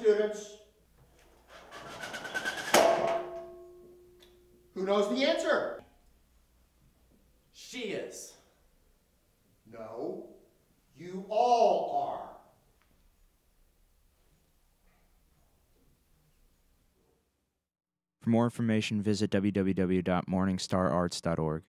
students. Who knows the answer? She is. No, you all are. For more information, visit www.morningstararts.org.